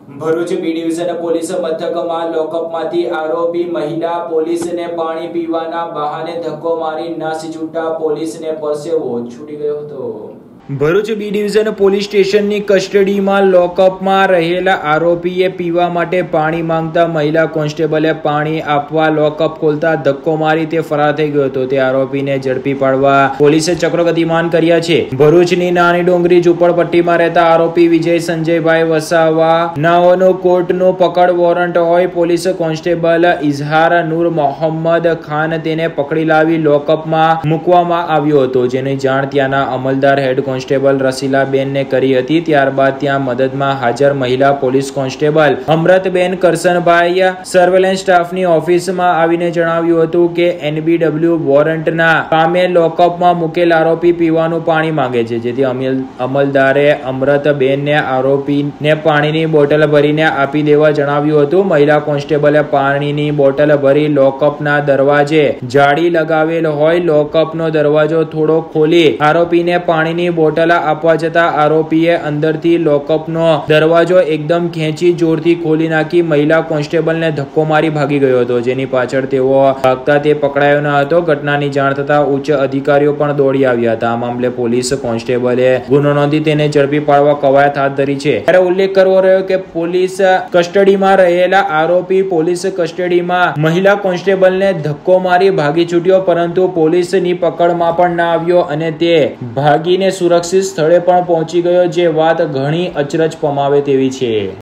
Bharuch B division police મથકમાં લોકઅપમાંથી આરોપી મહિલા પોલીસને પાણી પીવાના બહાને ધક્કો મારી નાસી છૂટતા પોલીસને પરસેવો છૂટી ગયો હતો। ભરૂચ બી ડિવિઝન પોલીસ સ્ટેશનની કસ્ટડીમાં લોકઅપમાં રહેલા આરોપીએ પીવા માટે પાણી માંગતા મહિલા કોન્સ્ટેબલે પાણી આપવા લોકઅપ ખોલતા ધક્કો મારી તે ફરાર થઈ ગયો હતો। તે આરોપીને ઝડપી પાડવા પોલીસે ચક્રો ગતિમાન કર્યા છે। ભરૂચની નાની ડુંગરી ઝુંપડપટ્ટીમાં રહેતા આરોપી વિજય સંજયભાઈ વસાવા નાઓનો કોર્ટનો પકડ વોરંટ હોય પોલીસ કોન્સ્ટેબલ ઇઝહાર નૂર મોહમ્મદ ખાન તેને પકડી લાવી લોકઅપમાં મૂકવામાં આવ્યો હતો, જેની જાણ ત્યાંના અમલદાર હેડ કોન્સ્ટેબલ રસીલાબેનને કરી હતી। ત્યારબાદ ત્યાં મદદમાં હાજર મહિલા police constable Amrutben Karsanbhai surveillance સ્ટાફની ઓફિસમાં આવીને જણાવ્યું હતું કે NBW વોરંટના કામે લોકઅપમાં મૂકેલ આરોપી પીવાનું પાણી માંગે છે, જેથી અમલદારે અમૃતબેનને આરોપીને પાણીની બોટલ ભરીને આપી દેવા જણાવ્યું હતું। મહિલા કોન્સ્ટેબલે પાણીની બોટલ ભરી લોકઅપના દરવાજે જાળી લગાવેલ હોય લોકઅપનો દરવાજો થોડો ખોલી આરોપીને પાણીની બોટલ આપવા જતા આરોપીએ અંદરથી લોકઅપનો દરવાજો એકદમ ખેંચી જોરથી ખોલી નાખી મહિલા કોન્સ્ટેબલને ધક્કો મારી ભાગી ગયો હતો, જેની પાછળ તેઓ ભાગતા તે પકડાયો ન હતો। ઘટનાની જાણ થતા ઉચ્ચ અધિકારીઓ પણ દોડી આવ્યા હતા। આ મામલે પોલીસ કોન્સ્ટેબલે ગુનો નોંધી તેને ઝડપી પાડવા કવાયત હાથ ધરી છે। ત્યારે ઉલ્લેખ કરવો રહ્યો કે પોલીસ કસ્ટડીમાં રહેલા આરોપી પોલીસ કસ્ટડીમાં મહિલા કોન્સ્ટેબલને ધક્કો મારી ભાગી છૂટ્યો, પરંતુ પોલીસની પકડમાં પણ ના આવ્યો અને તે ભાગીને સુરક્ષિત સ્થળે પણ પહોંચી ગયો, જે વાત ઘણી અચરજ પમાવે તેવી છે।